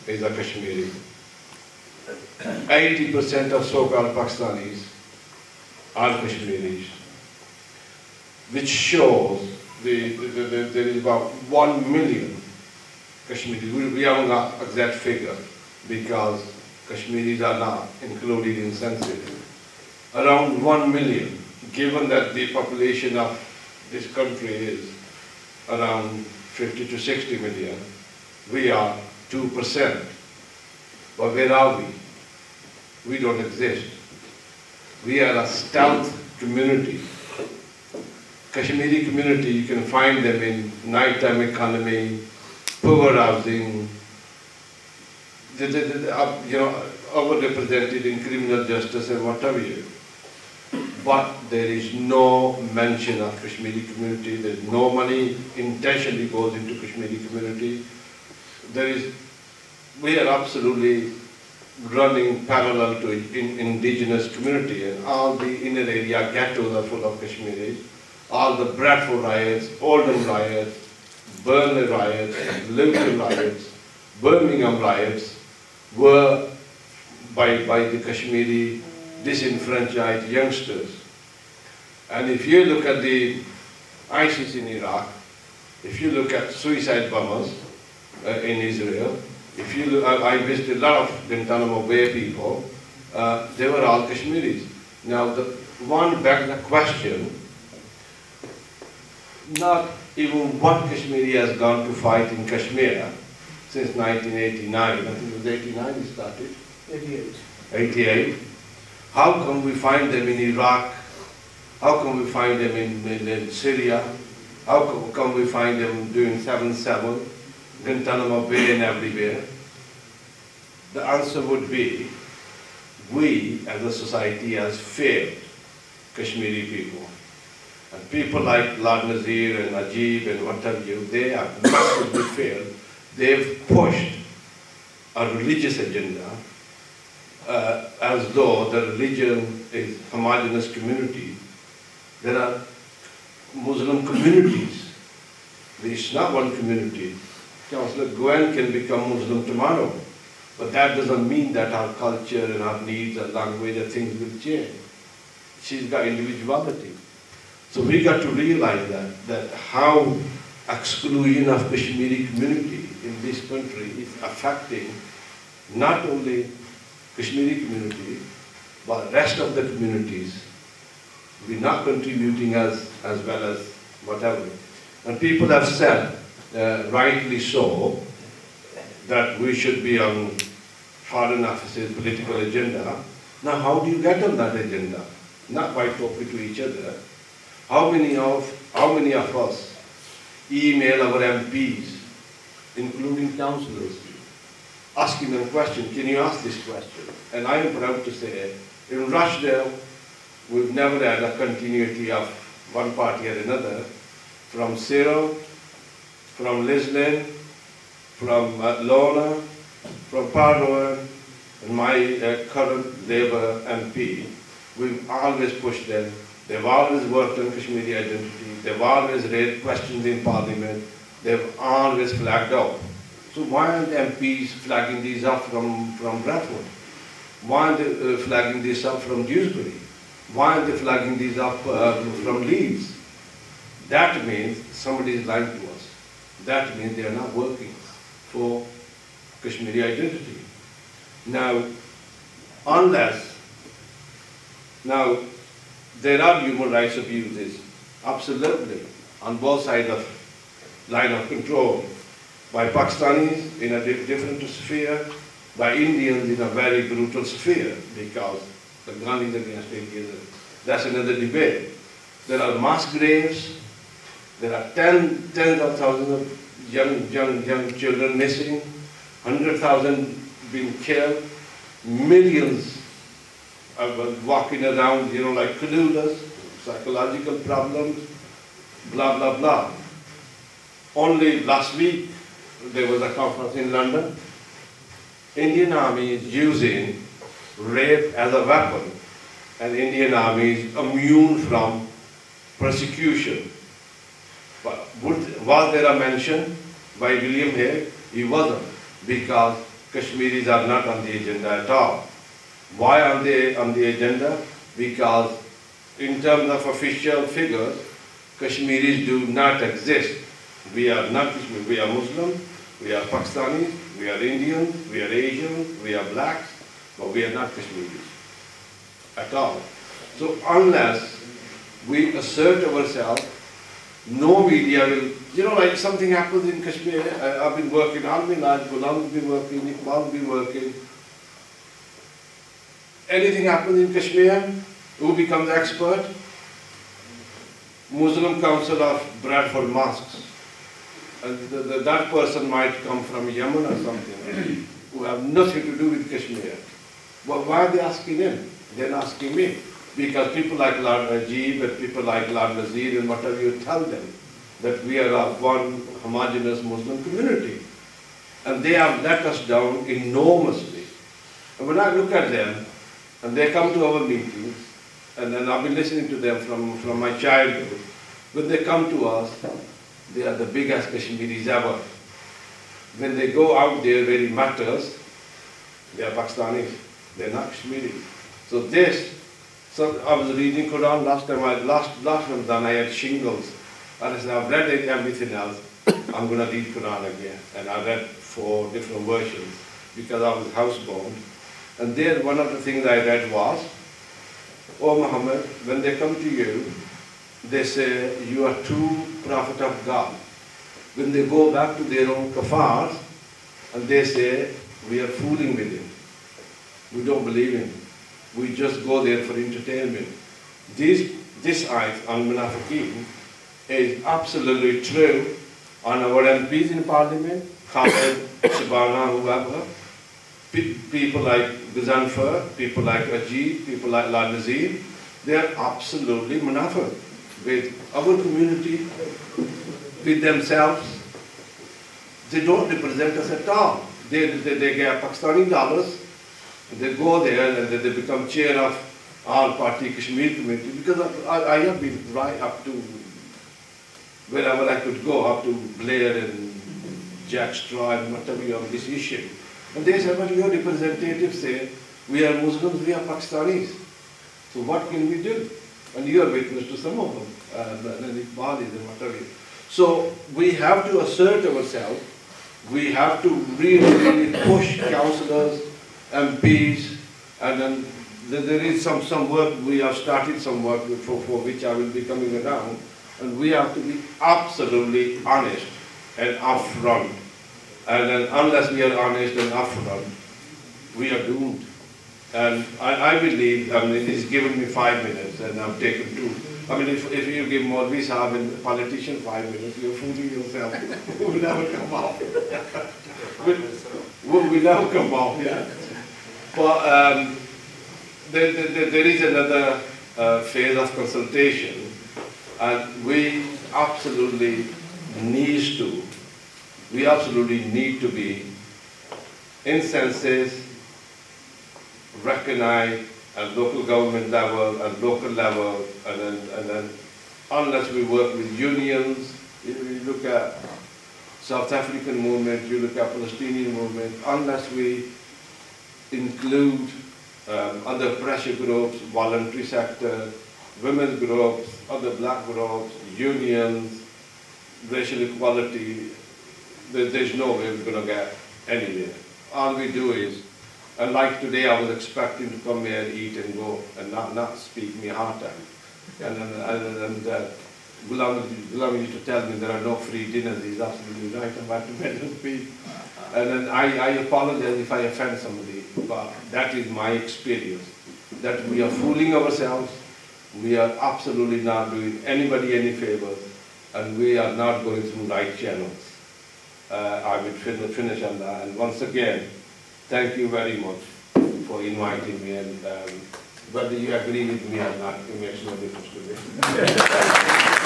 is a Kashmiri. 80% of so-called Pakistanis are Kashmiris, which shows there is about 1 million Kashmiris. We haven't got exact figure because Kashmiris are not included in census. Around 1 million, given that the population of this country is around 50 to 60 million, we are 2%. But where are we? We don't exist. We are a stealth community. Kashmiri community, you can find them in nighttime economy, poor housing, overrepresented in criminal justice and whatever. But there is no mention of Kashmiri community. There is no money intentionally goes into Kashmiri community. We are absolutely running parallel to indigenous community, and all the inner area ghettos are full of Kashmiris. All the Bradford riots, Oldham riots, Burnley riots, Liverpool riots, Birmingham riots were by the Kashmiri disenfranchised youngsters. And if you look at the ISIS in Iraq, if you look at suicide bombers in Israel, if you look, I visited a lot of Guantanamo Bay people, they were all Kashmiris. Now, the one begs the question, not even one Kashmiri has gone to fight in Kashmir since 1989. I think it was 89 he started. 88. 88. How come we find them in Iraq? How come we find them in Syria? How come we find them doing 7-7, Guantanamo Bay and everywhere? The answer would be, we as a society has failed Kashmiri people. And people like Lord Nazir and Najib and what have you, they have massively failed. They've pushed a religious agenda as though the religion is homogeneous community. There are Muslim communities. It's not one community. Councillor Gwen can become Muslim tomorrow, but that doesn't mean that our culture and our needs, our language, and things will change. She's got individuality. So we got to realize that how exclusion of Kashmiri community in this country is affecting not only Kashmiri community, but rest of the communities. We're not contributing as well as whatever. And people have said, rightly so, that we should be on foreign offices' political agenda. Now, how do you get on that agenda? Not by talking to each other. How many of us email our MPs, including councillors, asking them a question, can you ask this question? And I am proud to say, in Rochdale, we've never had a continuity of one party or another. From Cyril, from Lislin, from Lorna, from Pardoan, and my current Labour MP, we've always pushed them. They've always worked on Kashmiri identity. They've always raised questions in Parliament. They've always flagged up. So why aren't MPs flagging these up from Bradford? Why aren't they flagging this up from Dewsbury? Why aren't they flagging these up from Leeds? That means somebody is lying to us. That means they are not working for Kashmiri identity. Now, there are human rights abuses, absolutely, on both sides of line of control, by Pakistanis in a different sphere, by Indians in a very brutal sphere, because the gun is against atheism. That's another debate. There are mass graves, there are tens of thousands of young children missing, 100,000 being killed, millions walking around, like clueless, psychological problems, blah, blah, blah. Only last week, there was a conference in London. Indian Army is using rape as a weapon, and Indian Army is immune from persecution. But was there a mention by William Hague? He wasn't, because Kashmiris are not on the agenda at all. Why are they on the agenda? Because in terms of official figures, Kashmiris do not exist. We are not Kashmiris. We are Muslim, we are Pakistanis, we are Indians, we are Asians, we are blacks, but we are not Kashmiris at all. So unless we assert ourselves, no media will, like something happens in Kashmir, I've been working, Al-Minaj, Ghulam's been working, Iqbal's been working. Anything happens in Kashmir, who becomes expert? Muslim Council of Bradford Mosques. And that person might come from Yemen or something, who have nothing to do with Kashmir. But why are they asking him? They're not asking me. Because people like Lord Najib and people like Lord Nazir and whatever you tell them, that we are of one homogeneous Muslim community. And they have let us down enormously. And when I look at them, and they come to our meetings, and then I've been listening to them from my childhood, when they come to us, they are the biggest Kashmiris ever. When they go out there where it matters, they are Pakistanis, they're not Kashmiris. So I was reading Quran last Ramadan, I had shingles. And I said, I've read everything else, I'm going to read Quran again. And I read 4 different versions because I was housebound. And there one of the things I read was, "Oh Muhammad, when they come to you, they say, you are true prophet of God." When they go back to their own kafars, and they say, we are fooling with him. We don't believe him. We just go there for entertainment. This ayat on Munafiqeen is absolutely true on our MPs in Parliament, Khalid, Shabana, whoever, people like Gazanfar, people like Ajit, people like Lord Nazir, they are absolutely Munafiq with our community, with themselves. They don't represent us at all. They get Pakistani dollars, they go there and they become chair of all-party Kashmir committee, because I have been right up to wherever I could go, up to Blair and Jack Straw and whatever on this issue. And they said, well, your representatives say, we are Muslims, we are Pakistanis. So what can we do? And you are witness to some of them, and Iqbalis and whatever. So we have to assert ourselves. We have to really push councillors, MPs, and then there is some work, we have started some work for which I will be coming around, and we have to be absolutely honest and upfront. And then unless we are honest and upfront, we are doomed. And I believe, I mean, he's given me 5 minutes and I've taken 2. I mean, if you give Maulvi Sahab and politician 5 minutes, you're fooling yourself. We'll never come out. We'll never come out, yeah. But there is another phase of consultation, and we absolutely need to be in census, recognized at local government level and local level, and then unless we work with unions, if you look at South African movement, you look at Palestinian movement, unless we include other pressure groups, voluntary sector, women's groups, other black groups, unions, racial equality, there's no way we're going to get anywhere. All we do is, and like today I was expecting to come here, eat and go, and not speak me hard time. And Ghulam used to tell me there are no free dinners. He's absolutely right about the men and speak. And then I apologize if I offend somebody, but that is my experience. That we are fooling ourselves, we are absolutely not doing anybody any favors, and we are not going through right channels. I will finish on that. And once again, thank you very much for inviting me, and whether you agree with me or not, it makes no difference to me.